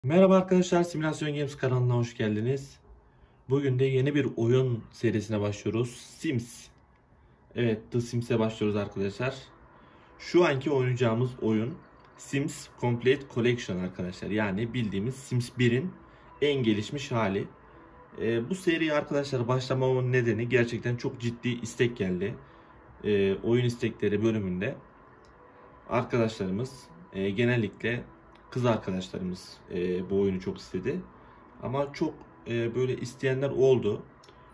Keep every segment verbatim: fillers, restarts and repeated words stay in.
Merhaba arkadaşlar, Simülasyon Games kanalına hoş geldiniz. Bugün de yeni bir oyun serisine başlıyoruz. Sims. Evet, The Sims'e başlıyoruz arkadaşlar. Şu anki oynayacağımız oyun Sims Complete Collection arkadaşlar. Yani bildiğimiz Sims birin en gelişmiş hali. Ee, bu seriye arkadaşlar başlamamın nedeni gerçekten çok ciddi istek geldi. Ee, oyun istekleri bölümünde arkadaşlarımız e, genellikle kız arkadaşlarımız e, bu oyunu çok istedi. Ama çok e, böyle isteyenler oldu.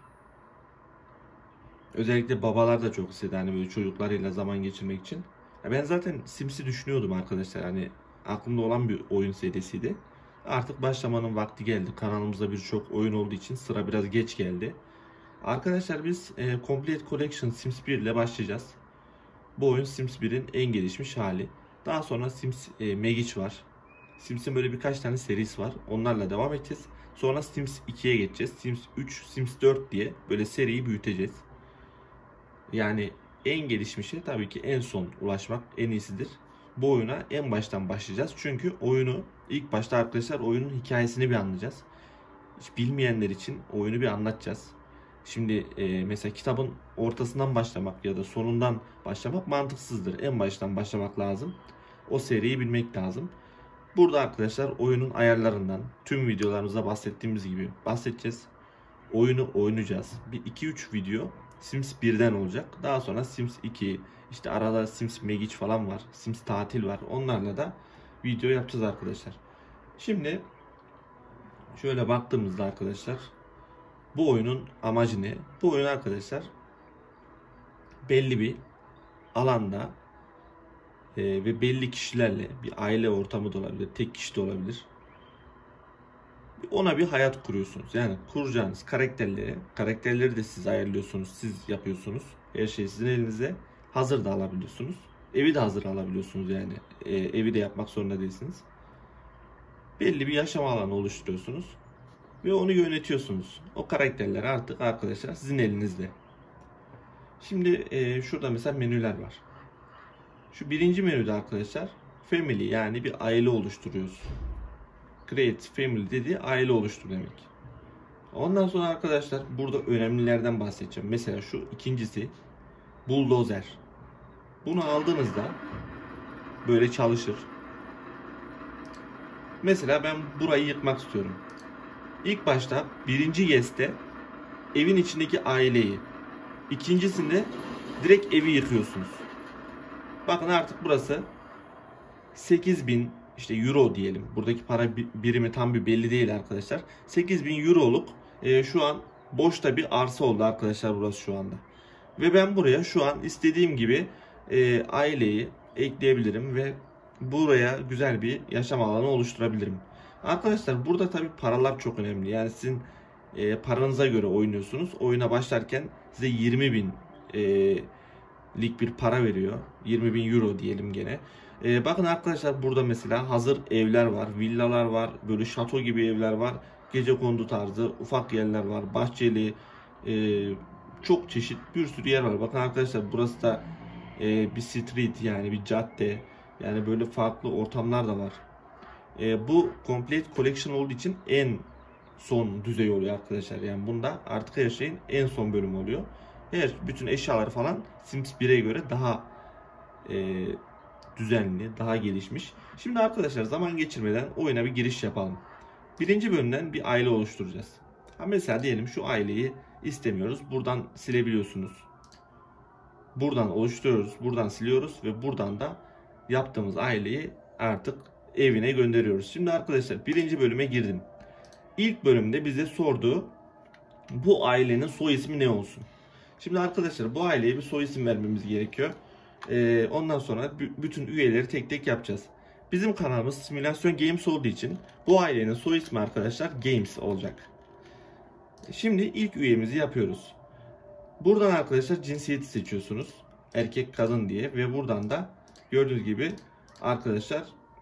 Özellikle babalar da çok istedi hani böyle çocuklarıyla zaman geçirmek için. Ya ben zaten Sims'i düşünüyordum arkadaşlar. Hani aklımda olan bir oyun serisiydi. Artık başlamanın vakti geldi. Kanalımızda birçok oyun olduğu için sıra biraz geç geldi. Arkadaşlar biz e, Complete Collection Sims bir ile başlayacağız. Bu oyun Sims birin en gelişmiş hali. Daha sonra Sims e, Magic var. Sims'in böyle birkaç tane serisi var. Onlarla devam edeceğiz. Sonra Sims ikiye geçeceğiz. Sims üç, Sims dört diye böyle seriyi büyüteceğiz. Yani en gelişmişe tabii ki en son ulaşmak en iyisidir. Bu oyuna en baştan başlayacağız. Çünkü oyunu ilk başta arkadaşlar oyunun hikayesini bir anlayacağız. Hiç bilmeyenler için oyunu bir anlatacağız. Şimdi e, mesela kitabın ortasından başlamak ya da sonundan başlamak mantıksızdır. En baştan başlamak lazım. O seriyi bilmek lazım. Burada arkadaşlar oyunun ayarlarından tüm videolarımızda bahsettiğimiz gibi bahsedeceğiz. Oyunu oynayacağız. Bir iki üç video Sims birden olacak. Daha sonra Sims iki, işte arada Sims Magic falan var. Sims tatil var. Onlarla da video yapacağız arkadaşlar. Şimdi şöyle baktığımızda arkadaşlar bu oyunun amacı ne? Bu oyun arkadaşlar belli bir alanda e, ve belli kişilerle bir aile ortamı da olabilir, tek kişi de olabilir. Ona bir hayat kuruyorsunuz. Yani kuracağınız karakterleri, karakterleri de siz ayarlıyorsunuz, siz yapıyorsunuz. Her şey sizin elinizde. Hazır da alabiliyorsunuz. Evi de hazır alabiliyorsunuz yani. E, evi de yapmak zorunda değilsiniz. Belli bir yaşam alanı oluşturuyorsunuz. Ve onu yönetiyorsunuz. O karakterler artık arkadaşlar sizin elinizde. Şimdi e, şurada mesela menüler var. Şu birinci menüde arkadaşlar family yani bir aile oluşturuyoruz. Create family dediği aile oluştur demek. Ondan sonra arkadaşlar burada önemlilerden bahsedeceğim. Mesela şu ikincisi bulldozer. Bunu aldığınızda böyle çalışır. Mesela ben burayı yıkmak istiyorum. İlk başta birinci yes'te evin içindeki aileyi, ikincisinde direkt evi yıkıyorsunuz. Bakın artık burası sekiz bin işte euro diyelim. Buradaki para birimi tam bir belli değil arkadaşlar. sekiz bin euroluk e, şu an boşta bir arsa oldu arkadaşlar burası şu anda. Ve ben buraya şu an istediğim gibi e, aileyi ekleyebilirim ve buraya güzel bir yaşam alanı oluşturabilirim. Arkadaşlar burada tabi paralar çok önemli. Yani sizin e, paranıza göre oynuyorsunuz. Oyuna başlarken size yirmi bin e, lik bir para veriyor. yirmi bin euro diyelim gene. Ee, bakın arkadaşlar burada mesela hazır evler var, villalar var, böyle şato gibi evler var, gecekondu tarzı ufak yerler var, bahçeli, e, çok çeşit bir sürü yer var. Bakın arkadaşlar burası da e, bir street yani bir cadde, yani böyle farklı ortamlar da var. E, bu Complete Collection olduğu için en son düzey oluyor arkadaşlar. Yani bunda artık her şeyin en son bölümü oluyor. Her bütün eşyalar falan Sims bire göre daha e, düzenli, daha gelişmiş. Şimdi arkadaşlar zaman geçirmeden oyuna bir giriş yapalım. Birinci bölümden bir aile oluşturacağız. Ha mesela diyelim şu aileyi istemiyoruz. Buradan silebiliyorsunuz. Buradan oluşturuyoruz, buradan siliyoruz ve buradan da yaptığımız aileyi artık evine gönderiyoruz. Şimdi arkadaşlar birinci bölüme girdim. İlk bölümde bize sorduğu bu ailenin soy ismi ne olsun? Şimdi arkadaşlar bu aileye bir soy isim vermemiz gerekiyor. Ee, ondan sonra bütün üyeleri tek tek yapacağız. Bizim kanalımız Simülasyon Games olduğu için bu ailenin soy ismi arkadaşlar Games olacak. Şimdi ilk üyemizi yapıyoruz. Buradan arkadaşlar cinsiyeti seçiyorsunuz. Erkek kadın diye ve buradan da gördüğünüz gibi arkadaşlar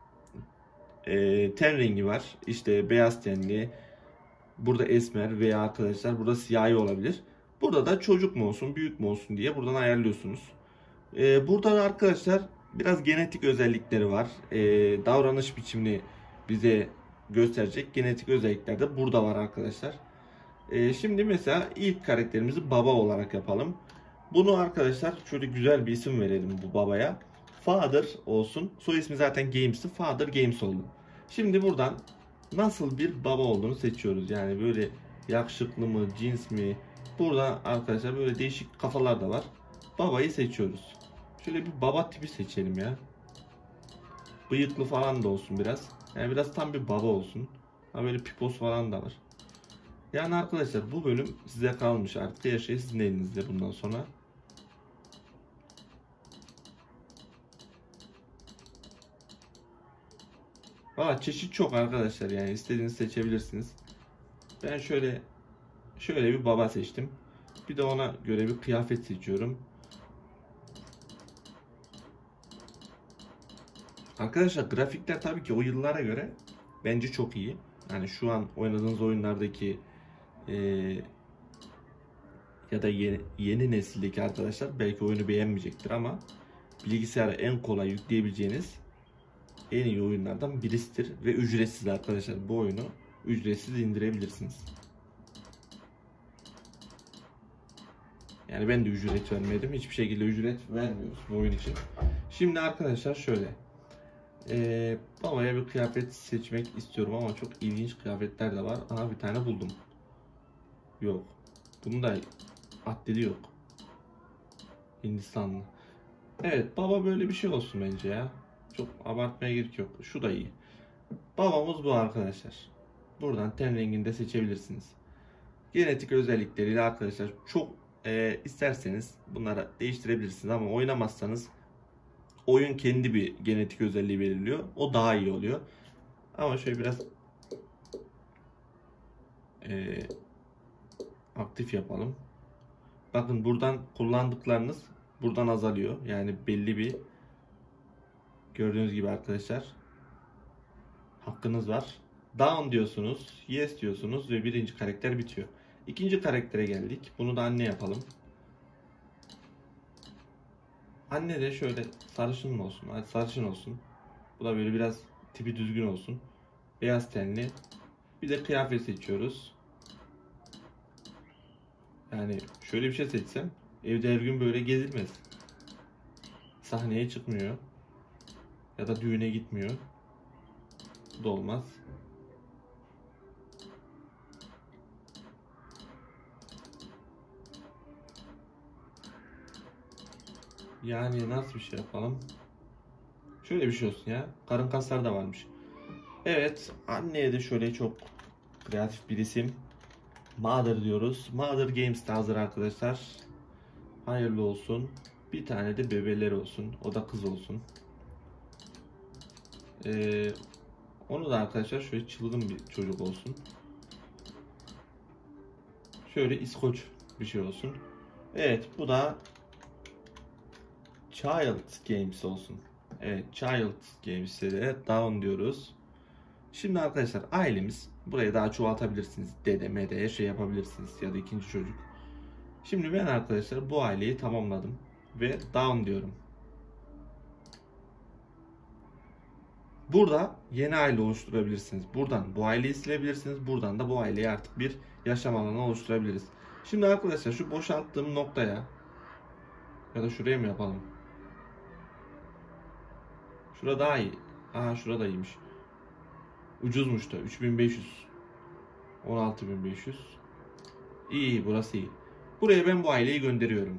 e, ten rengi var. İşte beyaz tenli, burada esmer veya arkadaşlar burada siyahi olabilir. Burada da çocuk mu olsun, büyük mü olsun diye buradan ayarlıyorsunuz. Ee, burada da arkadaşlar biraz genetik özellikleri var. Ee, davranış biçimini bize gösterecek genetik özellikler de burada var arkadaşlar. Ee, şimdi mesela ilk karakterimizi baba olarak yapalım. Bunu arkadaşlar şöyle güzel bir isim verelim bu babaya. Father olsun. Soy ismi zaten Games'ti. Father Games oldu. Şimdi buradan nasıl bir baba olduğunu seçiyoruz. Yani böyle yakışıklı mı, cins mi? Burada arkadaşlar böyle değişik kafalar da var. Babayı seçiyoruz. Şöyle bir baba tipi seçelim ya. Bıyıklı falan da olsun biraz. Yani biraz tam bir baba olsun. Ha böyle pipos falan da var. Yani arkadaşlar bu bölüm size kalmış. Artık her şey sizin elinizde bundan sonra. Valla çeşit çok arkadaşlar, yani istediğinizi seçebilirsiniz. Ben şöyle şöyle bir baba seçtim. Bir de ona göre bir kıyafet seçiyorum. Arkadaşlar grafikler tabii ki o yıllara göre bence çok iyi. Yani şu an oynadığınız oyunlardaki e, ya da yeni, yeni nesildeki arkadaşlar belki oyunu beğenmeyecektir ama bilgisayara en kolay yükleyebileceğiniz en iyi oyunlardan birisidir ve ücretsiz arkadaşlar. Bu oyunu ücretsiz indirebilirsiniz. Yani ben de ücret vermedim. Hiçbir şekilde ücret vermiyoruz bu oyun için. Şimdi arkadaşlar şöyle. Ee, babaya bir kıyafet seçmek istiyorum ama çok ilginç kıyafetler de var. Aha bir tane buldum. Yok. Bunun da atleti yok. Hindistanlı. Evet, baba böyle bir şey olsun bence ya. Çok abartmaya gerek yok. Şu da iyi. Babamız bu arkadaşlar. Buradan ten rengini de seçebilirsiniz. Genetik özellikleriyle arkadaşlar çok e, isterseniz bunları değiştirebilirsiniz ama oynamazsanız oyun kendi bir genetik özelliği belirliyor. O daha iyi oluyor. Ama şöyle biraz e, aktif yapalım. Bakın buradan kullandıklarınız buradan azalıyor. Yani belli bir, gördüğünüz gibi arkadaşlar, hakkınız var. Down diyorsunuz, yes diyorsunuz ve birinci karakter bitiyor. İkinci karaktere geldik. Bunu da anne yapalım. Anne de şöyle sarışın mı olsun? Hadi sarışın olsun. Bu da böyle biraz tipi düzgün olsun. Beyaz tenli. Bir de kıyafet seçiyoruz. Yani şöyle bir şey seçsem evde her gün böyle gezilmez. Sahneye çıkmıyor. Ya da düğüne gitmiyor. Bu da olmaz. Yani nasıl bir şey yapalım? Şöyle bir şey olsun ya. Karın kasları da varmış. Evet, anneye de şöyle çok kreatif bir isim. Mother diyoruz. Mother Games de hazır arkadaşlar. Hayırlı olsun. Bir tane de bebeleri olsun. O da kız olsun. Ee, onu da arkadaşlar şöyle çılgın bir çocuk olsun. Şöyle İskoç bir şey olsun. Evet, bu da Child Games olsun. Evet, Child Games'e de down diyoruz. Şimdi arkadaşlar ailemiz, buraya daha çoğaltabilirsiniz. Dede, mede, her şey yapabilirsiniz ya da ikinci çocuk. Şimdi ben arkadaşlar bu aileyi tamamladım ve down diyorum. Burada yeni aile oluşturabilirsiniz. Buradan bu aileyi silebilirsiniz. Buradan da bu aileyi artık bir yaşam alanı oluşturabiliriz. Şimdi arkadaşlar şu boşalttığım noktaya ya da şuraya mı yapalım? Şurada daha iyi. Aha, şurada iyiymiş. Ucuzmuş da üç bin beş yüz. on altı bin beş yüz. İyi, burası iyi. Buraya ben bu aileyi gönderiyorum.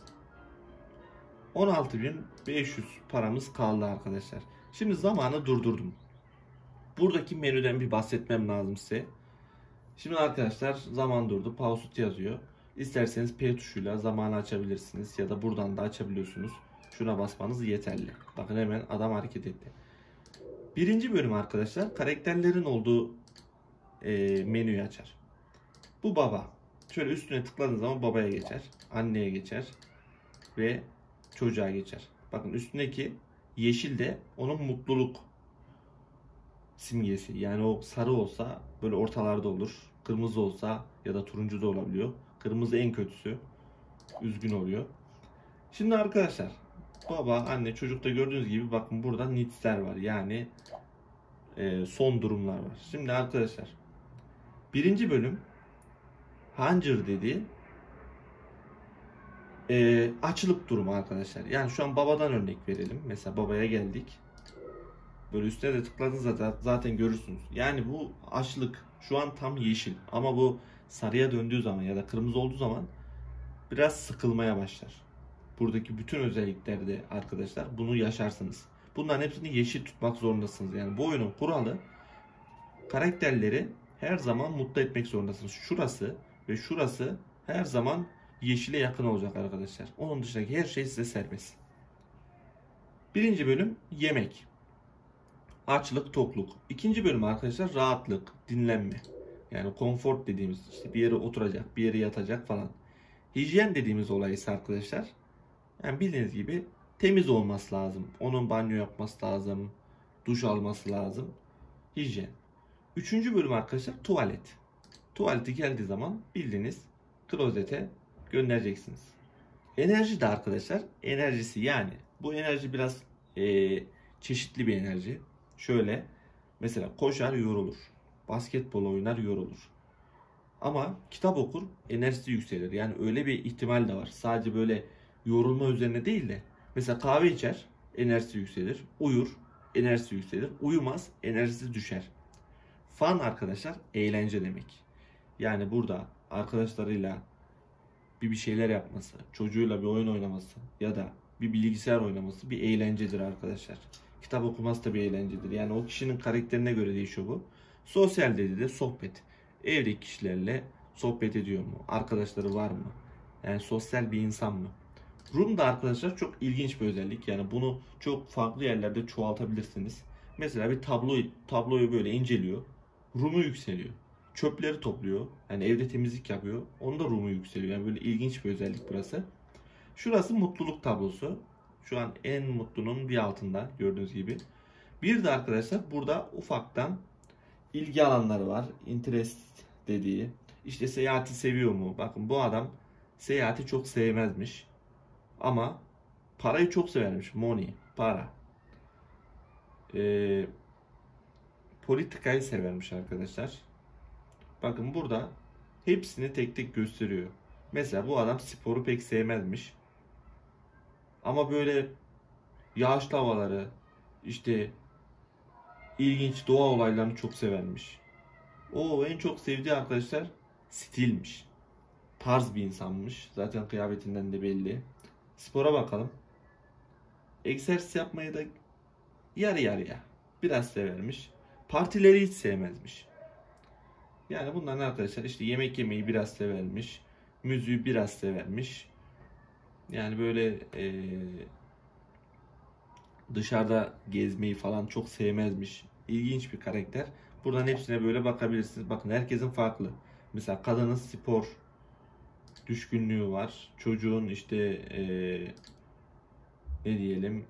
on altı bin beş yüz paramız kaldı arkadaşlar. Şimdi zamanı durdurdum. Buradaki menüden bir bahsetmem lazım size. Şimdi arkadaşlar zaman durdu. Pause yazıyor. İsterseniz P tuşuyla zamanı açabilirsiniz ya da buradan da açabiliyorsunuz. Şuna basmanız yeterli. Bakın hemen adam hareket etti. Birinci bölüm arkadaşlar karakterlerin olduğu e, menüyü açar. Bu baba. Şöyle üstüne tıkladığınız zaman babaya geçer. Anneye geçer. Ve çocuğa geçer. Bakın üstündeki yeşil de onun mutluluk simgesi. Yani o sarı olsa böyle ortalarda olur. Kırmızı olsa ya da turuncu da olabiliyor. Kırmızı en kötüsü. Üzgün oluyor. Şimdi arkadaşlar baba, anne, çocukta gördüğünüz gibi bakın burada nitsler var. Yani e, son durumlar var. Şimdi arkadaşlar, birinci bölüm Hunger dediği e, açlık durumu arkadaşlar. Yani şu an babadan örnek verelim. Mesela babaya geldik. Böyle üstüne de tıkladığınızda zaten, zaten görürsünüz. Yani bu açlık şu an tam yeşil. Ama bu sarıya döndüğü zaman ya da kırmızı olduğu zaman biraz sıkılmaya başlar. Buradaki bütün özelliklerde arkadaşlar bunu yaşarsınız. Bunların hepsini yeşil tutmak zorundasınız. Yani bu oyunun kuralı, karakterleri her zaman mutlu etmek zorundasınız. Şurası ve şurası her zaman yeşile yakın olacak arkadaşlar. Onun dışındaki her şey size serbest. Birinci bölüm yemek. Açlık, tokluk. İkinci bölüm arkadaşlar rahatlık, dinlenme. Yani konfor dediğimiz, işte bir yere oturacak, bir yere yatacak falan. Hijyen dediğimiz olay ise arkadaşlar, yani bildiğiniz gibi temiz olması lazım. Onun banyo yapması lazım, duş alması lazım. Hijyen. Üçüncü bölüm arkadaşlar tuvalet. Tuvaleti geldiği zaman bildiğiniz klozete göndereceksiniz. Enerji de arkadaşlar, enerjisi yani bu enerji biraz e, çeşitli bir enerji. Şöyle mesela koşar yorulur, basketbol oynar yorulur. Ama kitap okur enerjisi yükselir. Yani öyle bir ihtimal de var. Sadece böyle yorulma üzerine değil de mesela kahve içer enerjisi yükselir, uyur enerjisi yükselir, uyumaz enerjisi düşer. Fun arkadaşlar eğlence demek. Yani burada arkadaşlarıyla bir bir şeyler yapması, çocuğuyla bir oyun oynaması ya da bir bilgisayar oynaması bir eğlencedir arkadaşlar. Kitap okuması da bir eğlencedir. Yani o kişinin karakterine göre değişiyor bu. Sosyal dedi de sohbet. Evdeki kişilerle sohbet ediyor mu? Arkadaşları var mı? Yani sosyal bir insan mı? Room da arkadaşlar çok ilginç bir özellik. Yani bunu çok farklı yerlerde çoğaltabilirsiniz. Mesela bir tabloyu, tabloyu böyle inceliyor. Room'u yükseliyor. Çöpleri topluyor. Yani evde temizlik yapıyor. Onda room'u yükseliyor. Yani böyle ilginç bir özellik burası. Şurası mutluluk tablosu. Şu an en mutlunun bir altında gördüğünüz gibi. Bir de arkadaşlar burada ufaktan ilgi alanları var. Interest dediği. İşte seyahati seviyor mu? Bakın bu adam seyahati çok sevmezmiş. Ama parayı çok severmiş. Money, para. Ee, politikayı severmiş arkadaşlar. Bakın burada hepsini tek tek gösteriyor. Mesela bu adam sporu pek sevmezmiş. Ama böyle yağışlı havaları, işte ilginç doğa olaylarını çok severmiş. O en çok sevdiği arkadaşlar stilmiş. Tarz bir insanmış. Zaten kıyafetinden de belli. Spora bakalım. Egzersiz yapmayı da yarı yarıya biraz severmiş. Partileri hiç sevmezmiş. Yani bunların arkadaşlar işte yemek yemeyi biraz severmiş. Müziği biraz severmiş. Yani böyle e, dışarıda gezmeyi falan çok sevmezmiş. İlginç bir karakter. Buradan hepsine böyle bakabilirsiniz. Bakın herkesin farklı. Mesela kadının spor düşkünlüğü var. Çocuğun işte e, ne diyelim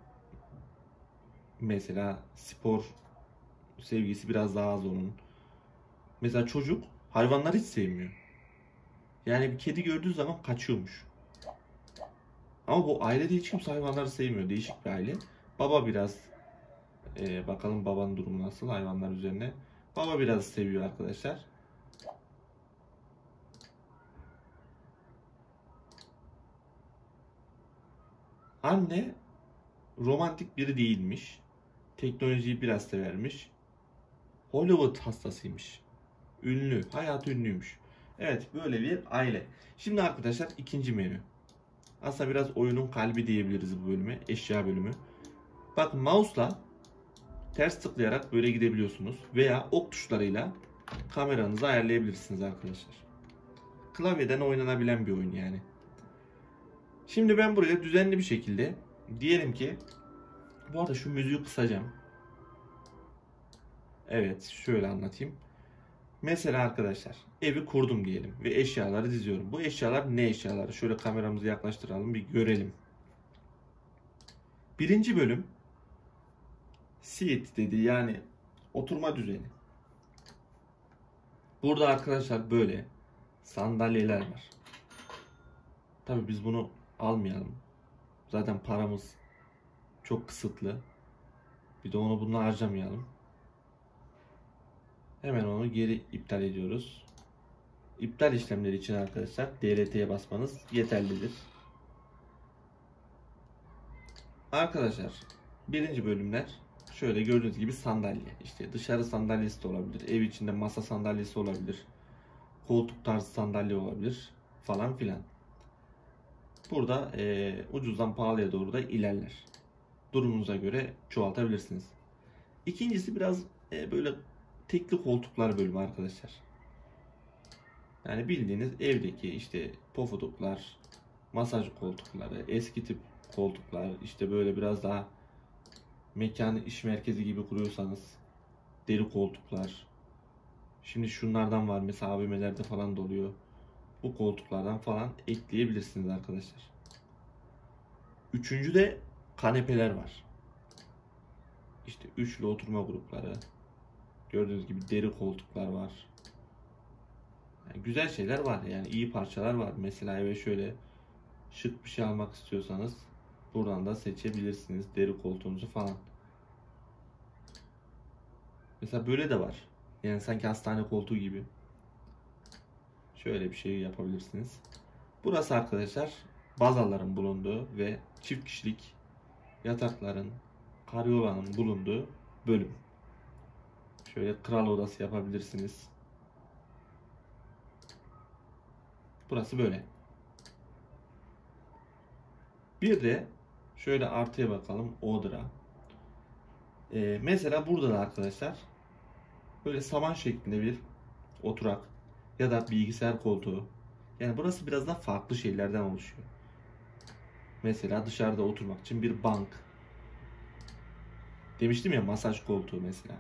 mesela spor sevgisi biraz daha az onun. Mesela çocuk hayvanları hiç sevmiyor. Yani bir kedi gördüğü zaman kaçıyormuş. Ama bu ailede hiç kimse hayvanları sevmiyor. Değişik bir aile. Baba biraz e, bakalım babanın durumu nasıl hayvanlar üzerine. Baba biraz seviyor arkadaşlar. Anne romantik biri değilmiş. Teknolojiyi biraz severmiş. Hollywood hastasıymış. Ünlü, hayatı ünlüymüş. Evet, böyle bir aile. Şimdi arkadaşlar ikinci menü. Aslında biraz oyunun kalbi diyebiliriz bu bölüme. Eşya bölümü. Bak mouse'la ters tıklayarak böyle gidebiliyorsunuz. Veya ok tuşlarıyla kameranızı ayarlayabilirsiniz arkadaşlar. Klavyeden oynanabilen bir oyun yani. Şimdi ben buraya düzenli bir şekilde diyelim ki bu arada şu müziği kısacağım. Evet şöyle anlatayım. Mesela arkadaşlar evi kurdum diyelim ve eşyaları diziyorum. Bu eşyalar ne eşyaları? Şöyle kameramızı yaklaştıralım bir görelim. Birinci bölüm seat dedi yani oturma düzeni. Burada arkadaşlar böyle sandalyeler var. Tabii biz bunu almayalım. Zaten paramız çok kısıtlı. Bir de onu bununla harcamayalım. Hemen onu geri iptal ediyoruz. İptal işlemleri için arkadaşlar D R T'ye basmanız yeterlidir. Arkadaşlar birinci bölümler şöyle gördüğünüz gibi sandalye. İşte dışarı sandalyesi de olabilir. Ev içinde masa sandalyesi olabilir. Koltuk tarzı sandalye olabilir falan filan. Burada e, ucuzdan pahalıya doğru da ilerler. Durumunuza göre çoğaltabilirsiniz. İkincisi biraz e, böyle tekli koltuklar bölümü arkadaşlar. Yani bildiğiniz evdeki işte pofuduklar, masaj koltukları, eski tip koltuklar, işte böyle biraz daha mekanı iş merkezi gibi kuruyorsanız deri koltuklar. Şimdi şunlardan var mesela A V M'lerde falan da oluyor. Bu koltuklardan falan ekleyebilirsiniz arkadaşlar. Üçüncü de kanepeler var. İşte üçlü oturma grupları. Gördüğünüz gibi deri koltuklar var. Yani güzel şeyler var. Yani iyi parçalar var. Mesela eve şöyle şık bir şey almak istiyorsanız buradan da seçebilirsiniz deri koltuğunuzu falan. Mesela böyle de var. Yani sanki hastane koltuğu gibi. Şöyle bir şey yapabilirsiniz. Burası arkadaşlar bazaların bulunduğu ve çift kişilik yatakların, karyolanın bulunduğu bölüm. Şöyle kral odası yapabilirsiniz. Burası böyle. Bir de şöyle artıya bakalım. Odra. Ee, mesela burada da arkadaşlar böyle saman şeklinde bir oturak ya da bilgisayar koltuğu. Yani burası biraz da farklı şeylerden oluşuyor. Mesela dışarıda oturmak için bir bank. Demiştim ya masaj koltuğu mesela.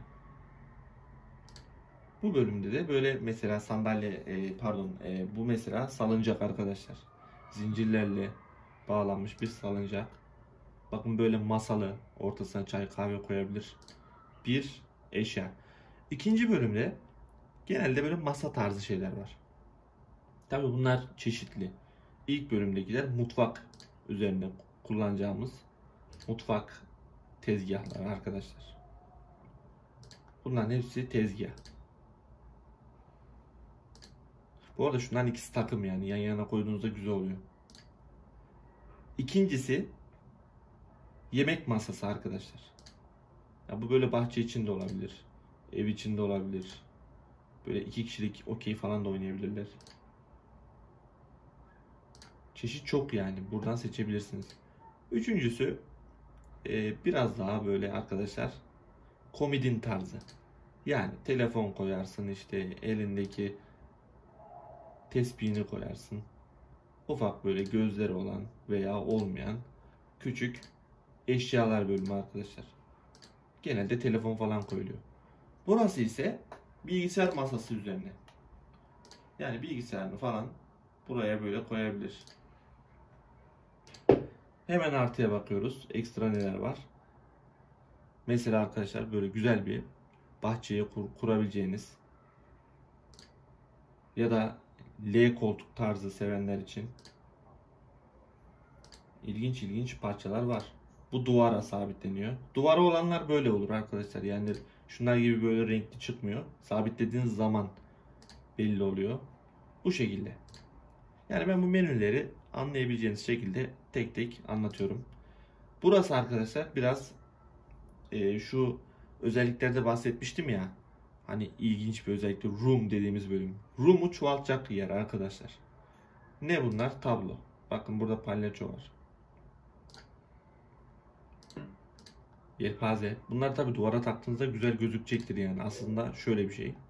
Bu bölümde de böyle mesela sandalye e, pardon e, bu mesela salıncak arkadaşlar. Zincirlerle bağlanmış bir salıncak. Bakın böyle masalı ortasına çay kahve koyabilir bir eşya. İkinci bölümde genelde böyle masa tarzı şeyler var. Tabii bunlar çeşitli. İlk bölümdekiler mutfak üzerinde kullanacağımız mutfak tezgahları arkadaşlar. Bunların hepsi tezgah. Bu arada şunların ikisi takım yani yan yana koyduğunuzda güzel oluyor. İkincisi yemek masası arkadaşlar. Ya bu böyle bahçe içinde olabilir. Ev içinde olabilir. Böyle iki kişilik okey falan da oynayabilirler. Çeşit çok yani. Buradan seçebilirsiniz. Üçüncüsü e, biraz daha böyle arkadaşlar komodin tarzı. Yani telefon koyarsın işte elindeki tespihini koyarsın. Ufak böyle gözleri olan veya olmayan küçük eşyalar bölümü arkadaşlar. Genelde telefon falan koyuluyor. Burası ise bilgisayar masası üzerine. Yani bilgisayarını falan buraya böyle koyabilir. Hemen artıya bakıyoruz. Ekstra neler var? Mesela arkadaşlar böyle güzel bir bahçeye kur, kurabileceğiniz ya da L koltuk tarzı sevenler için ilginç ilginç parçalar var. Bu duvara sabitleniyor. Duvara olanlar böyle olur arkadaşlar. Yani şunlar gibi böyle renkli çıkmıyor. Sabitlediğiniz zaman belli oluyor. Bu şekilde. Yani ben bu menüleri anlayabileceğiniz şekilde tek tek anlatıyorum. Burası arkadaşlar biraz e, şu özelliklerde bahsetmiştim ya. Hani ilginç bir özellikle room dediğimiz bölüm. Room'u çoğaltacak yer arkadaşlar. Ne bunlar? Tablo. Bakın burada palyaço var. Yelpaze. Bunlar tabi duvara taktığınızda güzel gözükecektir yani. Aslında şöyle bir şey.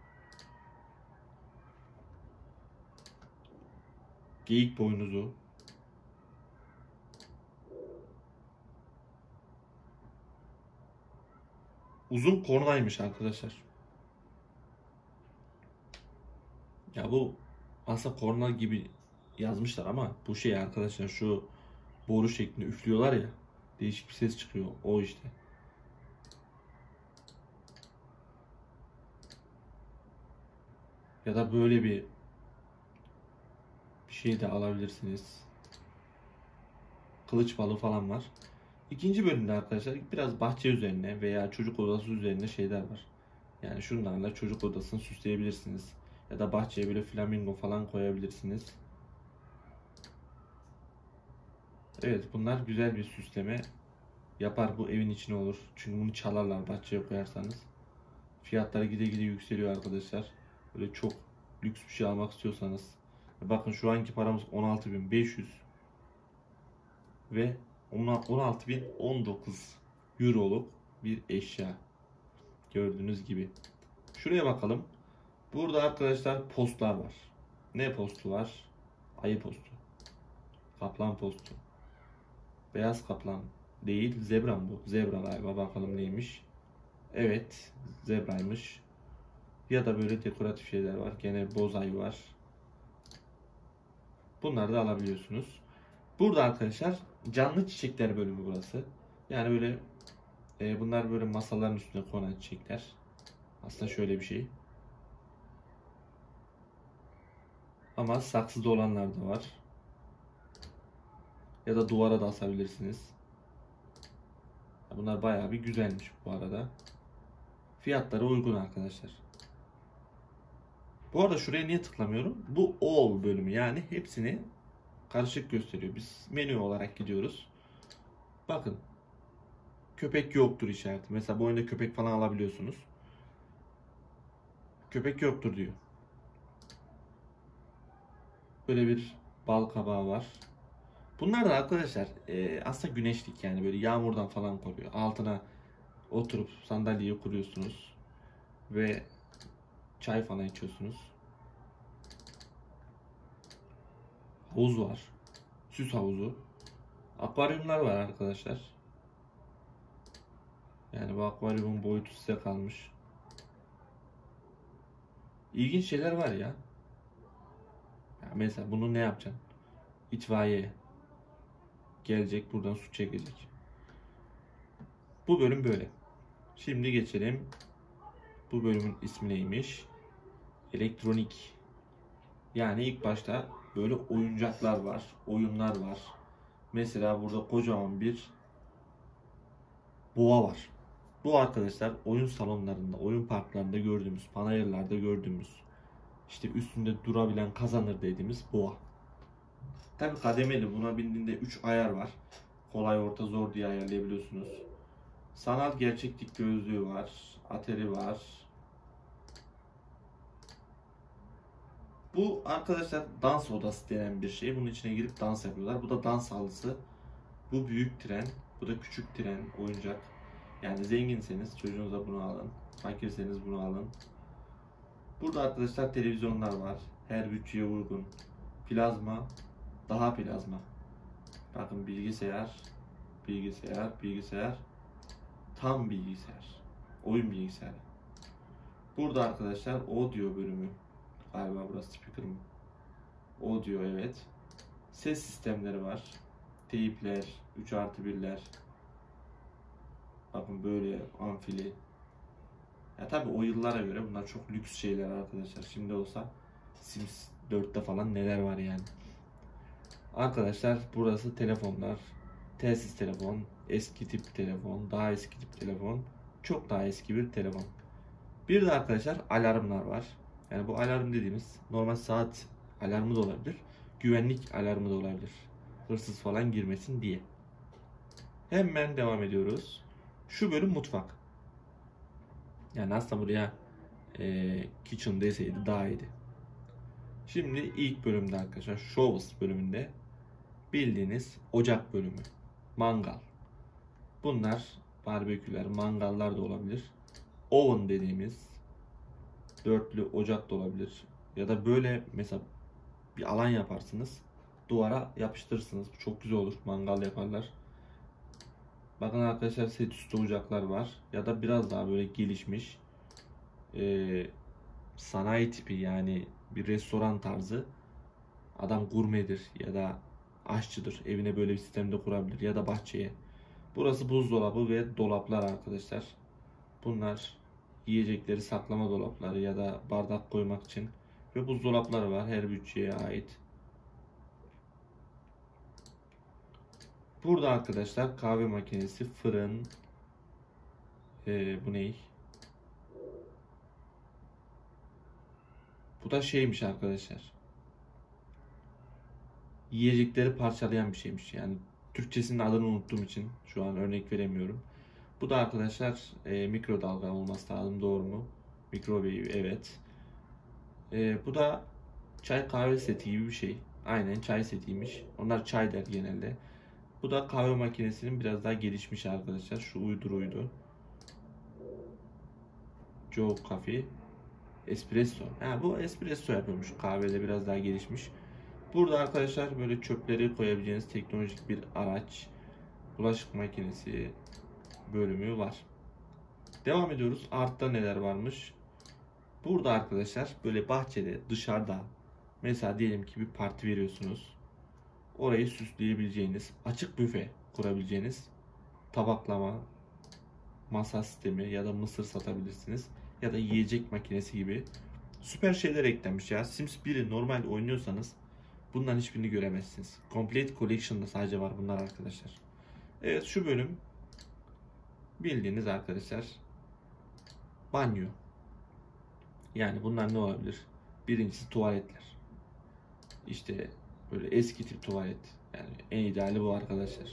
Geyik boynuzu. Uzun kornaymış arkadaşlar. Ya bu aslında korna gibi yazmışlar ama bu şey arkadaşlar şu boru şeklinde üflüyorlar ya. Değişik bir ses çıkıyor. O işte. Ya da böyle bir bir şey de alabilirsiniz. Kılıç balığı falan var. İkinci bölümde arkadaşlar biraz bahçe üzerine veya çocuk odası üzerine şeyler var. Yani şunlarla çocuk odasını süsleyebilirsiniz. Ya da bahçeye böyle flamingo falan koyabilirsiniz. Evet, bunlar güzel bir süsleme yapar, bu evin içine olur. Çünkü bunu çalarlar bahçeye koyarsanız. Fiyatları gide gide yükseliyor arkadaşlar. Böyle çok lüks bir şey almak istiyorsanız. Bakın şu anki paramız on altı bin beş yüz ve on altı bin on dokuz euroluk bir eşya. Gördüğünüz gibi. Şuraya bakalım. Burada arkadaşlar postlar var. Ne postu var? Ayı postu. Kaplan postu. Beyaz kaplan değil. Zebra mı bu? Zebra galiba. Bakalım neymiş. Evet. Zebraymış. Ya da böyle dekoratif şeyler var. Gene bozay var. Bunları da alabiliyorsunuz. Burada arkadaşlar canlı çiçekler bölümü burası. Yani böyle e, bunlar böyle masaların üstüne konan çiçekler. Aslında şöyle bir şey. Ama saksıda olanlar da var. Ya da duvara da asabilirsiniz. Bunlar bayağı bir güzelmiş bu arada. Fiyatları uygun arkadaşlar. Bu arada şuraya niye tıklamıyorum? Bu all bölümü, yani hepsini karışık gösteriyor. Biz menü olarak gidiyoruz. Bakın. Köpek yoktur işareti. Mesela bu oyunda köpek falan alabiliyorsunuz. Köpek yoktur diyor. Böyle bir bal kabağı var. Bunlar da arkadaşlar e, aslında güneşlik, yani böyle yağmurdan falan koruyor. Altına oturup sandalyeyi kuruyorsunuz ve çay falan içiyorsunuz. Havuz var. Süs havuzu. Akvaryumlar var arkadaşlar. Yani bu akvaryumun boyutu size kalmış. İlginç şeyler var ya. Ya mesela bunu ne yapacaksın? İtfaiye gelecek, buradan su çekecek. Bu bölüm böyle. Şimdi geçelim. Bu bölümün ismi neymiş? Elektronik. Yani ilk başta böyle oyuncaklar var, oyunlar var. Mesela burada kocaman bir boğa var. Bu arkadaşlar oyun salonlarında, oyun parklarında gördüğümüz, panayırlarda gördüğümüz, işte üstünde durabilen kazanır dediğimiz boğa. Tabi kademeli, buna bindiğinde üç ayar var. Kolay, orta, zor diye ayarlayabiliyorsunuz. Sanal gerçeklik gözlüğü var. Atari var. Bu arkadaşlar dans odası denen bir şey. Bunun içine girip dans yapıyorlar. Bu da dans halısı. Bu büyük tren. Bu da küçük tren, oyuncak. Yani zenginseniz çocuğunuza bunu alın. Fakirseniz bunu alın. Burada arkadaşlar televizyonlar var. Her bütçeye uygun. Plazma, daha plazma. Bakın bilgisayar, bilgisayar, bilgisayar. Tam bilgisayar. Oyun bilgisayarı. Burada arkadaşlar audio bölümü. Galiba burası speaker mı? Audio, evet. Ses sistemleri var. Teypler, üç artı birler. Bakın böyle amfili. Ya tabi o yıllara göre bunlar çok lüks şeyler arkadaşlar. Şimdi olsa Sims dörtte falan neler var yani. Arkadaşlar burası telefonlar. Telsiz telefon, eski tip telefon, daha eski tip telefon, çok daha eski bir telefon. Bir de arkadaşlar alarmlar var. Yani bu alarm dediğimiz normal saat alarmı da olabilir. Güvenlik alarmı da olabilir. Hırsız falan girmesin diye. Hemen devam ediyoruz. Şu bölüm mutfak. Yani aslında buraya e, kitchen deseydi daha iyiydi. Şimdi ilk bölümde arkadaşlar shows bölümünde bildiğiniz ocak bölümü. Mangal. Bunlar barbeküler, mangallar da olabilir. Oven dediğimiz dörtlü ocak da olabilir. Ya da böyle mesela bir alan yaparsınız. Duvara yapıştırırsınız. Bu çok güzel olur. Mangal yaparlar. Bakın arkadaşlar set üstü ocaklar var. Ya da biraz daha böyle gelişmiş e, sanayi tipi, yani bir restoran tarzı. Adam gurmedir ya da aşçıdır. Evine böyle bir sistemde kurabilir ya da bahçeye. Burası buzdolabı ve dolaplar arkadaşlar. Bunlar yiyecekleri saklama dolapları ya da bardak koymak için. Ve buzdolapları var her bütçeye ait. Burada arkadaşlar kahve makinesi, fırın, ee, bu ne? Bu da şeymiş arkadaşlar. Yiyecekleri parçalayan bir şeymiş. Yani Türkçesinin adını unuttuğum için şu an örnek veremiyorum. Bu da arkadaşlar e, mikrodalga olması lazım, doğru mu? Microwave, evet. E, bu da çay kahve seti gibi bir şey. Aynen çay setiymiş. Onlar çay der genelde. Bu da kahve makinesinin biraz daha gelişmiş arkadaşlar. Şu uyduruydu. Joe Coffee. Espresso. Ha, bu espresso yapıyormuş. Kahvede biraz daha gelişmiş. Burada arkadaşlar böyle çöpleri koyabileceğiniz teknolojik bir araç. Bulaşık makinesi bölümü var. Devam ediyoruz. Art'ta neler varmış? Burada arkadaşlar böyle bahçede, dışarıda, mesela diyelim ki bir parti veriyorsunuz. Orayı süsleyebileceğiniz, açık büfe kurabileceğiniz tabaklama, masa sistemi ya da mısır satabilirsiniz. Ya da yiyecek makinesi gibi süper şeyler eklenmiş ya. Sims biri normal oynuyorsanız bundan hiçbirini göremezsiniz. Complete Collection'da sadece var bunlar arkadaşlar. Evet, şu bölüm bildiğiniz arkadaşlar banyo. Yani bunlar ne olabilir? Birincisi tuvaletler. İşte böyle eski tip tuvalet. Yani en ideali bu arkadaşlar.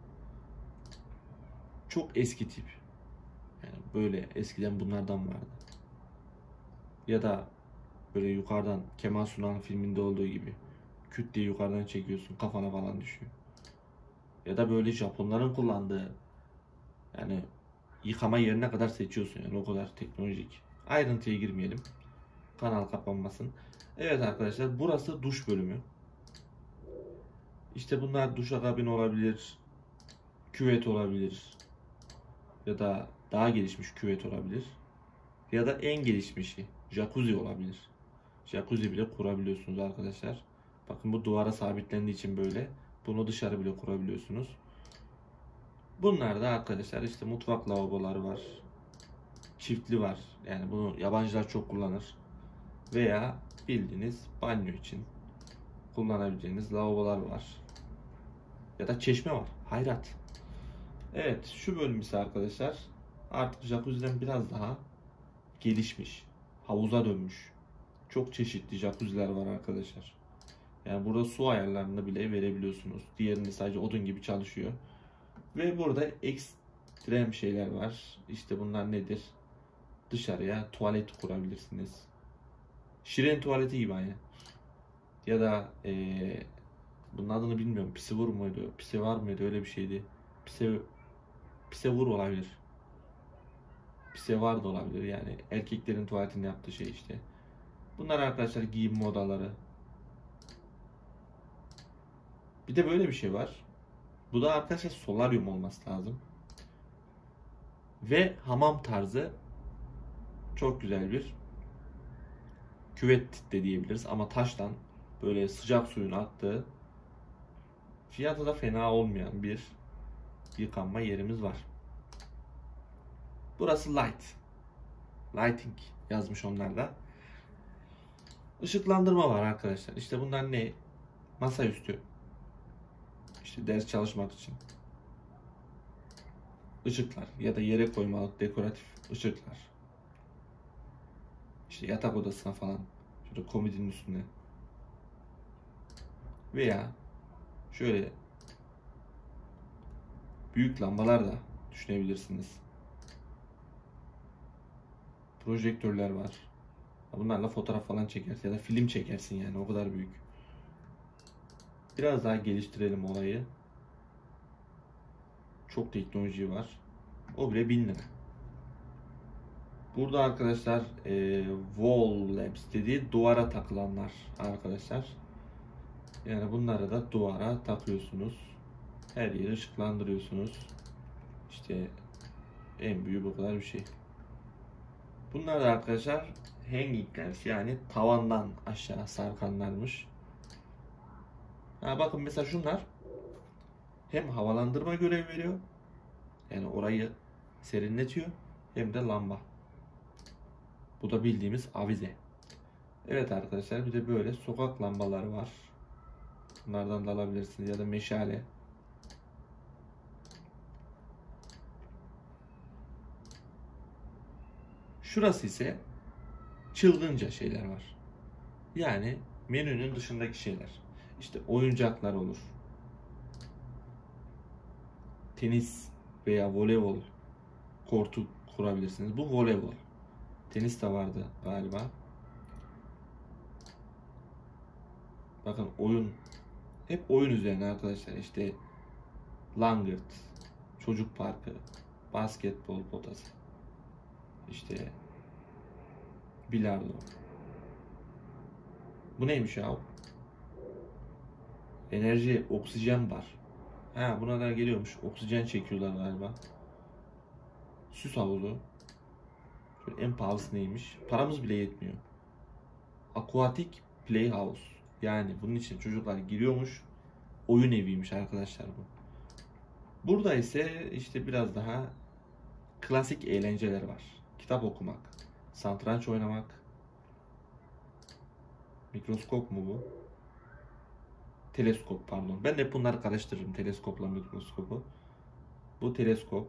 Çok eski tip. Yani böyle eskiden bunlardan vardı. Ya da böyle yukarıdan Kemal Sunal filminde olduğu gibi küt diye yukarıdan çekiyorsun, kafana falan düşüyor. Ya da böyle Japonların kullandığı, yani yıkama yerine kadar seçiyorsun, yani o kadar teknolojik. Ayrıntıya girmeyelim. Kanal kapanmasın. Evet arkadaşlar, burası duş bölümü. İşte bunlar duşakabin olabilir, küvet olabilir ya da daha gelişmiş küvet olabilir ya da en gelişmişi jacuzzi olabilir. Jacuzzi bile kurabiliyorsunuz arkadaşlar. Bakın bu duvara sabitlendiği için böyle. Bunu dışarı bile kurabiliyorsunuz. Bunlar da arkadaşlar işte mutfak lavaboları var. Çiftli var. Yani bunu yabancılar çok kullanır. Veya bildiğiniz banyo için kullanabileceğiniz lavabolar var. Ya da çeşme var. Hayrat. Evet, şu bölüm ise arkadaşlar artık jacuzzi'den biraz daha gelişmiş. Havuza dönmüş. Çok çeşitli jacuzziler var arkadaşlar. Yani burada su ayarlarını bile verebiliyorsunuz. Diğerinde sadece odun gibi çalışıyor. Ve burada ekstrem şeyler var. İşte bunlar nedir? Dışarıya tuvalet kurabilirsiniz. Şirin tuvaleti gibi aynı. Ya da ee, bunun adını bilmiyorum. Pisivur muydu? Pisevar mıydı? Öyle bir şeydi. Pise, pisevur olabilir. Pisevar da olabilir. Yani erkeklerin tuvaletinde yaptığı şey işte. Bunlar arkadaşlar giyinme odaları. Bir de böyle bir şey var. Bu da arkadaşlar solaryum olması lazım. Ve hamam tarzı çok güzel bir küvet de diyebiliriz ama taştan böyle sıcak suyun aktığı, fiyatı da fena olmayan bir yıkanma yerimiz var. Burası light. Lighting yazmış onlar da. Işıklandırma var arkadaşlar. İşte bunlar ne? Masaüstü. İşte ders çalışmak için. Işıklar ya da yere koymalık dekoratif ışıklar. İşte yatak odasına falan. Şurada komodinin üstüne. Veya şöyle büyük lambalar da düşünebilirsiniz. Projektörler var. Bunlarla fotoğraf falan çekersin ya da film çekersin, yani o kadar büyük. Biraz daha geliştirelim olayı. Çok teknoloji var. O bile bin lira. Burada arkadaşlar e, wall lamps dediği duvara takılanlar arkadaşlar. Yani bunları da duvara takıyorsunuz. Her yeri ışıklandırıyorsunuz. İşte en büyüğü bu kadar bir şey. Bunlar da arkadaşlar hanging lamps, yani tavandan aşağı sarkanlarmış. Ha, bakın mesela şunlar hem havalandırma görevi veriyor. Yani orayı serinletiyor. Hem de lamba. Bu da bildiğimiz avize. Evet arkadaşlar, bir de böyle sokak lambaları var. Bunlardan da alabilirsiniz ya da meşale. Şurası ise çılgınca şeyler var. Yani menünün dışındaki şeyler. İşte oyuncaklar olur. Tenis veya voleybol kortu kurabilirsiniz. Bu voleybol. Tenis de vardı galiba. Bakın oyun, hep oyun üzerine arkadaşlar. İşte langırt, çocuk parkı, basketbol potası, işte bilardo. Bu neymiş ya? Enerji, oksijen bar. Ha, buna da geliyormuş. Oksijen çekiyorlar galiba. Süs havuzu. Şöyle en pahalısı neymiş? Paramız bile yetmiyor. Aquatic Playhouse. Yani bunun için çocuklar giriyormuş. Oyun eviymiş arkadaşlar bu. Burada ise işte biraz daha klasik eğlenceler var. Kitap okumak, satranç oynamak. Mikroskop mu bu? Teleskop pardon. Ben de bunları karıştırırım. Teleskopla mikroskopu. Bu teleskop.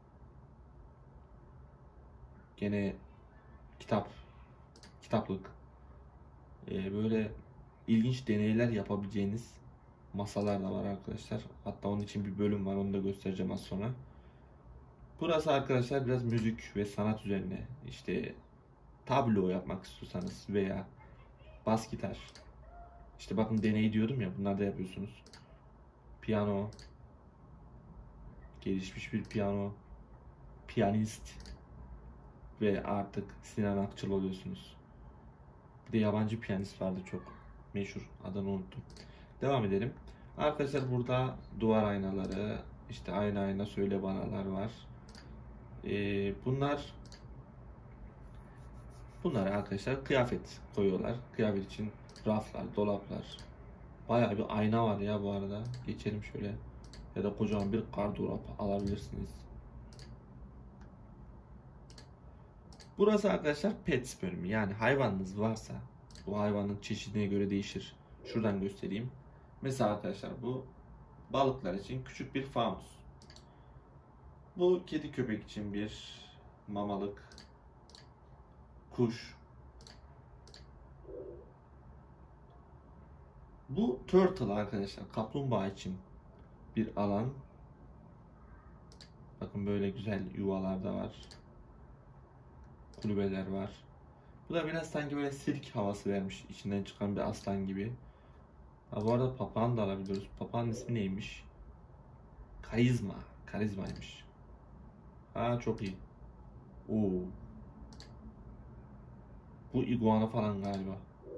Gene kitap. Kitaplık. Ee, böyle ilginç deneyler yapabileceğiniz masalar da var arkadaşlar. Hatta onun için bir bölüm var. Onu da göstereceğim az sonra. Burası arkadaşlar biraz müzik ve sanat üzerine. İşte tablo yapmak istiyorsanız veya bas gitar. İşte bakın deney diyordum ya. Bunlar da yapıyorsunuz. Piyano. Gelişmiş bir piyano. Piyanist. Ve artık Sinan Akçıl oluyorsunuz. Bir de yabancı piyanist vardı çok meşhur. Adını unuttum. Devam edelim. Arkadaşlar burada duvar aynaları, işte ayna ayna söyle banalar var. Ee, bunlar bunlar arkadaşlar kıyafet koyuyorlar. Kıyafet için raflar, dolaplar. Bayağı bir ayna var ya bu arada. Geçelim şöyle. Ya da kocaman bir gardırop alabilirsiniz. Burası arkadaşlar pets bölümü. Yani hayvanınız varsa bu hayvanın çeşidine göre değişir. Şuradan göstereyim. Mesela arkadaşlar bu balıklar için küçük bir fanus. Bu kedi köpek için bir mamalık. Kuş. Bu turtle arkadaşlar. Kaplumbağa için bir alan. Bakın böyle güzel yuvalar da var. Kulübeler var. Bu da biraz sanki böyle sirk havası vermiş. İçinden çıkan bir aslan gibi. Ha, bu arada papağan da alabiliyoruz. Papağanın ismi neymiş? Karizma. Karizmaymış. Ha, çok iyi. Oo. Bu iguana falan galiba.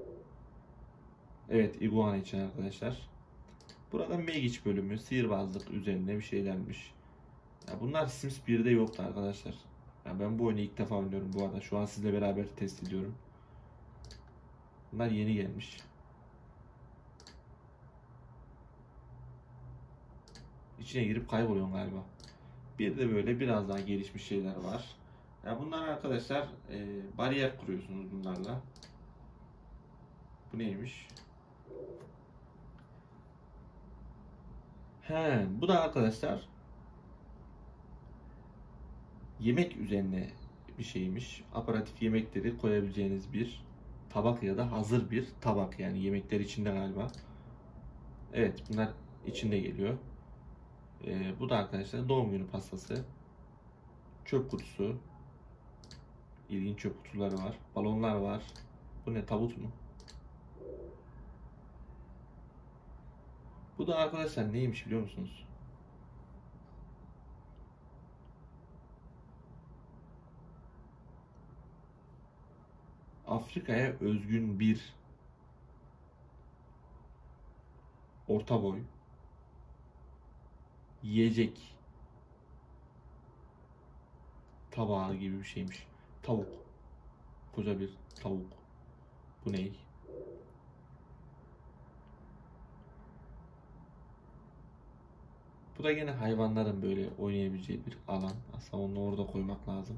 Evet, iguana için arkadaşlar. Burada Magic bölümü, sihirbazlık üzerine bir şeylermiş. Ya bunlar Sims birde yoktu arkadaşlar. Ya ben bu oyunu ilk defa oynuyorum bu arada. Şu an sizle beraber test ediyorum. Bunlar yeni gelmiş. İçine girip kayboluyorsun galiba. Bir de böyle biraz daha gelişmiş şeyler var. Ya bunlar arkadaşlar e, bariyer kuruyorsunuz bunlarla. Bu neymiş? He, bu da arkadaşlar yemek üzerine bir şeymiş. Aparatif yemekleri koyabileceğiniz bir tabak ya da hazır bir tabak, yani yemekler içinde galiba. Evet, bunlar içinde geliyor. Ee, bu da arkadaşlar doğum günü pastası. Çöp kutusu. İlginç çöp kutuları var. Balonlar var. Bu ne, tavut mu? Bu da arkadaşlar neymiş biliyor musunuz? Afrika'ya özgün bir orta boy yiyecek tabağı gibi bir şeymiş. Tavuk. Koca bir tavuk. Bu ne? Bu da yine hayvanların böyle oynayabileceği bir alan. Aslında onu orada koymak lazım.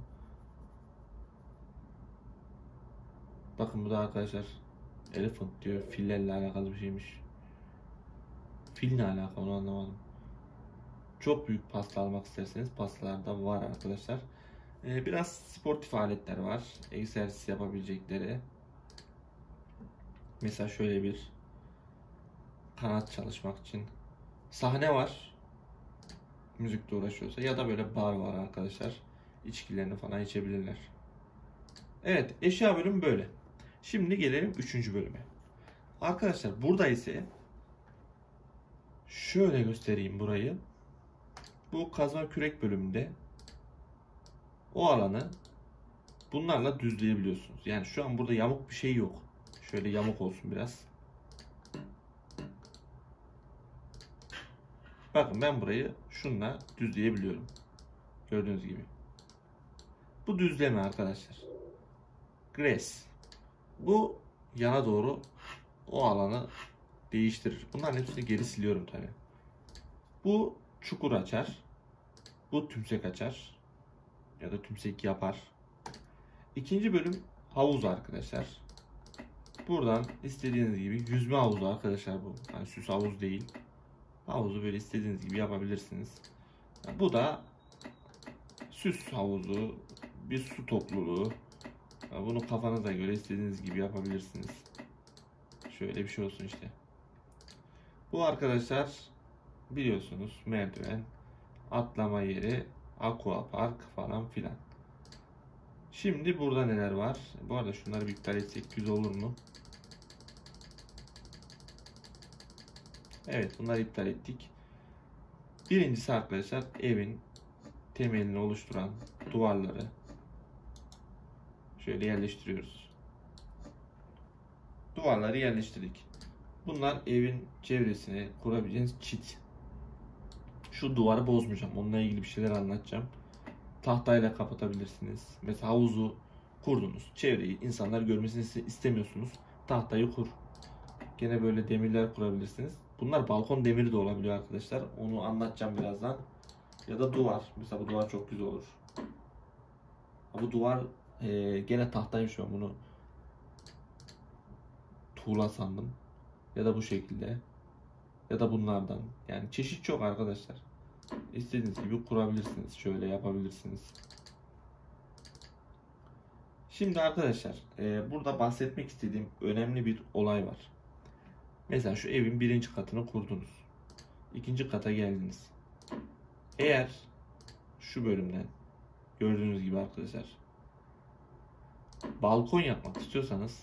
Bakın bu da arkadaşlar elephant diyor. Fillerle alakalı bir şeymiş. Fil ne alaka, onu anlamadım. Çok büyük pasta almak isterseniz pastalar da var arkadaşlar. Ee, biraz sportif aletler var. Egzersiz yapabilecekleri. Mesela şöyle bir kanat çalışmak için sahne var. Müzikle uğraşıyorsa ya da böyle bar var arkadaşlar. İçkilerini falan içebilirler. Evet, eşya bölümü böyle. Şimdi gelelim üçüncü bölüme. Arkadaşlar burada ise şöyle göstereyim burayı. Bu kazma kürek bölümünde o alanı bunlarla düzleyebiliyorsunuz. Yani şu an burada yamuk bir şey yok. Şöyle yamuk olsun biraz. Bakın ben burayı şunla düzleyebiliyorum. Gördüğünüz gibi. Bu düzleme arkadaşlar. Grass. Bu yana doğru o alanı değiştirir. Bunların hepsini geri siliyorum tabi. Bu çukur açar. Bu tümsek açar. Ya da tümsek yapar. İkinci bölüm havuz arkadaşlar. Buradan istediğiniz gibi yüzme havuzu arkadaşlar bu. Yani süs havuz değil. Havuzu böyle istediğiniz gibi yapabilirsiniz. Bu da süs havuzu, bir su topluluğu. Bunu kafanıza göre istediğiniz gibi yapabilirsiniz. Şöyle bir şey olsun işte. Bu arkadaşlar biliyorsunuz merdiven, atlama yeri, aqua park falan filan. Şimdi burada neler var? Bu arada şunları bir iptal etsek güzel olur mu? Evet, bunları iptal ettik. Birincisi arkadaşlar evin temelini oluşturan duvarları şöyle yerleştiriyoruz. Duvarları yerleştirdik. Bunlar evin çevresine kurabileceğiniz çit. Şu duvarı bozmayacağım. Onunla ilgili bir şeyler anlatacağım. Tahtayla kapatabilirsiniz. Mesela havuzu kurdunuz. Çevreyi insanlar görmesini istemiyorsunuz. Tahtayı kur. Gene böyle demirler kurabilirsiniz. Bunlar balkon demiri de olabiliyor arkadaşlar. Onu anlatacağım birazdan. Ya da duvar. Mesela bu duvar çok güzel olur. Bu duvar e, gene tahtaymış ben bunu tuğla sandım. Ya da bu şekilde. Ya da bunlardan. Yani çeşit çok arkadaşlar. İstediğiniz gibi kurabilirsiniz. Şöyle yapabilirsiniz. Şimdi arkadaşlar e, burada bahsetmek istediğim önemli bir olay var. Mesela şu evin birinci katını kurdunuz. İkinci kata geldiniz. Eğer şu bölümden gördüğünüz gibi arkadaşlar balkon yapmak istiyorsanız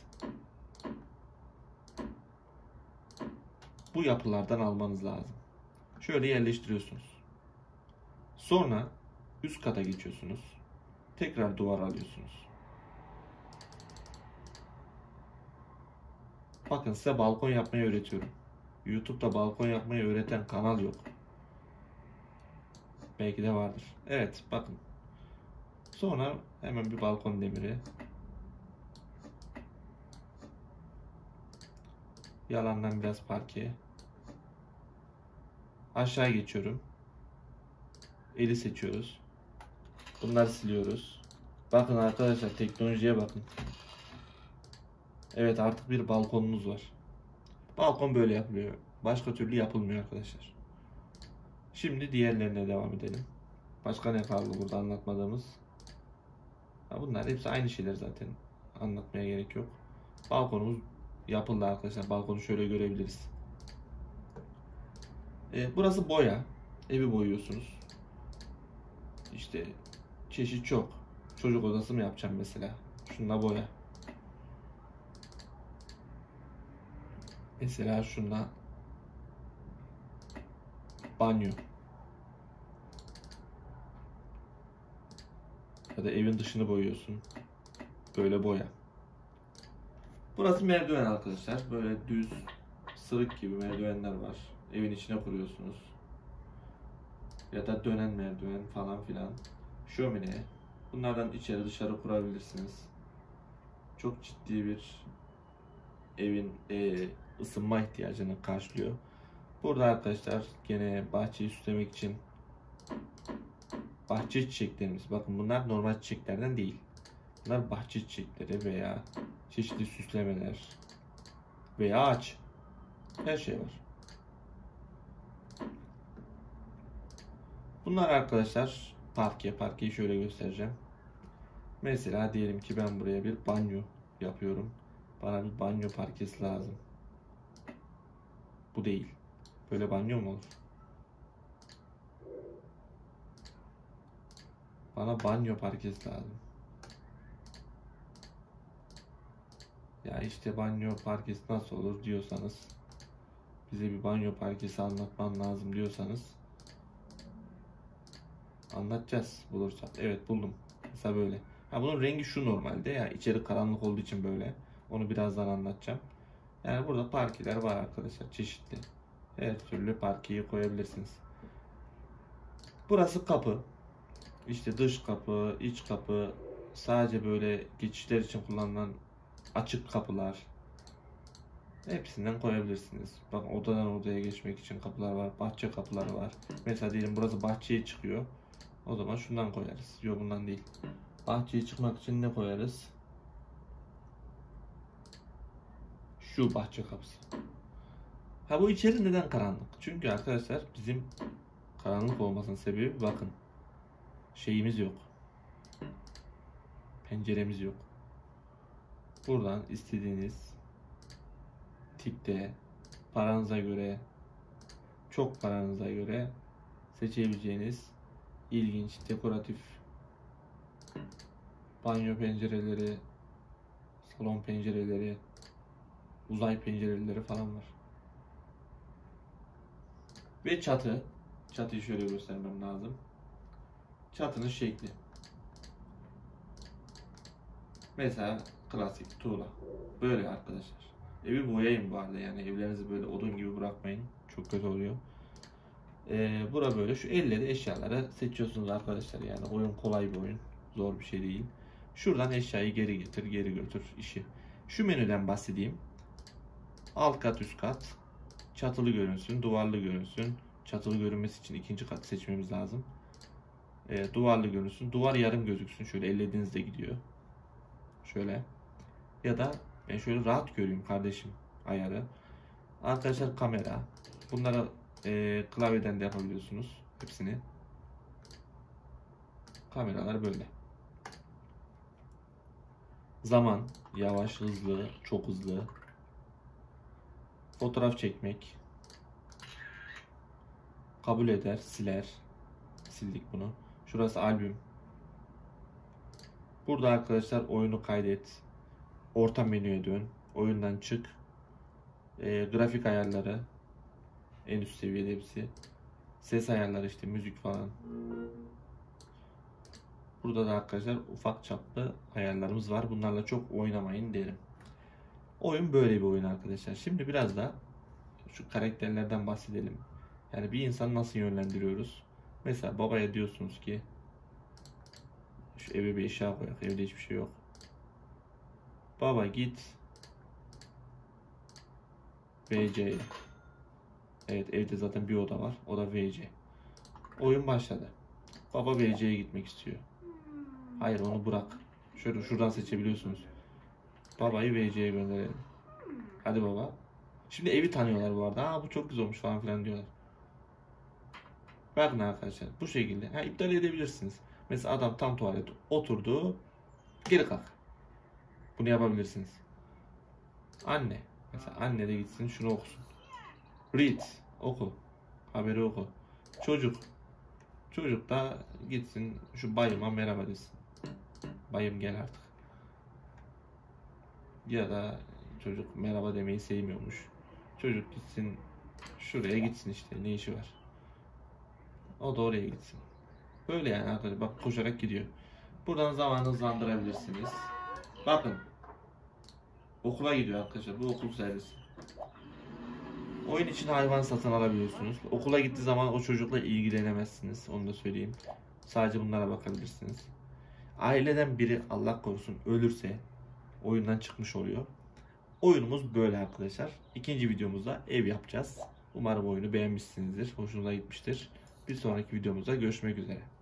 bu yapılardan almanız lazım. Şöyle yerleştiriyorsunuz. Sonra üst kata geçiyorsunuz. Tekrar duvar alıyorsunuz. Bakın size balkon yapmayı öğretiyorum. YouTube'da balkon yapmayı öğreten kanal yok. Belki de vardır. Evet bakın. Sonra hemen bir balkon demiri. Yalandan biraz parke. Aşağı geçiyorum. Eli seçiyoruz. Bunları siliyoruz. Bakın arkadaşlar teknolojiye bakın. Evet artık bir balkonumuz var. Balkon böyle yapılıyor. Başka türlü yapılmıyor arkadaşlar. Şimdi diğerlerine devam edelim. Başka ne kaldı burada anlatmadığımız? Bunlar hepsi aynı şeyler zaten. Anlatmaya gerek yok. Balkonumuz yapıldı arkadaşlar. Balkonu şöyle görebiliriz. Ee, burası boya. Evi boyuyorsunuz. İşte çeşit çok. Çocuk odası mı yapacağım mesela? Şununla boya. Mesela şununla banyo. Ya da evin dışını boyuyorsun. Böyle boya. Burası merdiven arkadaşlar. Böyle düz, sırık gibi merdivenler var. Evin içine kuruyorsunuz. Ya da dönen merdiven falan filan. Şömine. Bunlardan içeri dışarı kurabilirsiniz. Çok ciddi bir evin e, ısınma ihtiyacını karşılıyor. Burada arkadaşlar gene bahçeyi süslemek için bahçe çiçeklerimiz. Bakın bunlar normal çiçeklerden değil. Bunlar bahçe çiçekleri veya çeşitli süslemeler veya ağaç. Her şey var. Bunlar arkadaşlar parke. Parkeyi şöyle göstereceğim. Mesela diyelim ki ben buraya bir banyo yapıyorum. Bana bir banyo parkesi lazım. Bu değil. Böyle banyo mu olur? Bana banyo parkesi lazım. Ya işte banyo parkesi nasıl olur diyorsanız, bize bir banyo parkesi anlatman lazım diyorsanız anlatacağız bulursak. Evet, buldum. Mesela böyle. Ha, bunun rengi şu normalde ya, içeri karanlık olduğu için böyle. Onu birazdan anlatacağım. Yani burada parkeler var arkadaşlar, çeşitli. Her türlü parkeyi koyabilirsiniz. Burası kapı. İşte dış kapı, iç kapı, sadece böyle geçişler için kullanılan açık kapılar. Hepsinden koyabilirsiniz. Bak, odadan odaya geçmek için kapılar var, bahçe kapıları var. Mesela diyelim burası bahçeye çıkıyor. O zaman şundan koyarız. Yok, bundan değil. Bahçeye çıkmak için ne koyarız? Şu bahçe kapısı. Ha, bu içeri neden karanlık? Çünkü arkadaşlar bizim karanlık olmasının sebebi, bakın, şeyimiz yok. Penceremiz yok. Buradan istediğiniz tipte, paranıza göre, çok paranıza göre seçebileceğiniz ilginç, dekoratif banyo pencereleri, salon pencereleri, uzay pencereleri falan var. Ve çatı. Çatıyı şöyle göstermem lazım. Çatının şekli. Mesela klasik tuğla. Böyle arkadaşlar. Evi boyayın bu arada, yani evlerinizi böyle odun gibi bırakmayın. Çok kötü oluyor. Ee, bura böyle. Şu elle de eşyaları seçiyorsunuz arkadaşlar. Yani oyun kolay bir oyun. Zor bir şey değil. Şuradan eşyayı geri getir, geri götür işi. Şu menüden bahsedeyim. Alt kat, üst kat. Çatılı görünsün, duvarlı görünsün. Çatılı görünmesi için ikinci katı seçmemiz lazım. Ee, duvarlı görünsün. Duvar yarım gözüksün. Şöyle ellediğinizde gidiyor. Şöyle. Ya da ben şöyle rahat göreyim kardeşim ayarı. Arkadaşlar kamera. Bunlara e, klavyeden de yapabiliyorsunuz. Hepsini. Kameralar böyle. Zaman. Yavaş, hızlı, çok hızlı. Fotoğraf çekmek. Kabul eder, siler. Sildik bunu. Şurası albüm. Burada arkadaşlar oyunu kaydet. Orta menüye dön. Oyundan çık. E, grafik ayarları. En üst seviyede hepsi. Ses ayarları, işte müzik falan. Burada da arkadaşlar ufak çaplı ayarlarımız var. Bunlarla çok oynamayın derim. Oyun böyle bir oyun arkadaşlar. Şimdi biraz da şu karakterlerden bahsedelim. Yani bir insanı nasıl yönlendiriyoruz? Mesela babaya diyorsunuz ki şu eve bir eşya koyak. Evde hiçbir şey yok. Baba git V C'ye. Evet, evde zaten bir oda var. O da V C. Oyun başladı. Baba V C'ye gitmek istiyor. Hayır, onu bırak. Şöyle şuradan seçebiliyorsunuz. Babayı V C'ye gönderelim. Hadi baba. Şimdi evi tanıyorlar bu arada. Aa, bu çok güzel olmuş falan filan diyorlar. Bakın arkadaşlar, bu şekilde. Ha, iptal edebilirsiniz. Mesela adam tam tuvalete oturdu. Geri kalk. Bunu yapabilirsiniz. Anne. Mesela anne de gitsin şunu okusun. Read. Oku. Haberi oku. Çocuk. Çocuk da gitsin şu bayıma merhaba desin. Bayım gel artık. Ya da çocuk merhaba demeyi sevmiyormuş. Çocuk gitsin şuraya gitsin, işte ne işi var. O da oraya gitsin. Böyle yani arkadaşlar, bak koşarak gidiyor. Buradan zamanı hızlandırabilirsiniz. Bakın. Okula gidiyor arkadaşlar. Bu okul servisi. Oyun için hayvan satın alabiliyorsunuz. Okula gittiği zaman o çocukla ilgilenemezsiniz. Onu da söyleyeyim. Sadece bunlara bakabilirsiniz. Aileden biri Allah korusun ölürse oyundan çıkmış oluyor. Oyunumuz böyle arkadaşlar. İkinci videomuzda ev yapacağız. Umarım oyunu beğenmişsinizdir. Hoşunuza gitmiştir. Bir sonraki videomuzda görüşmek üzere.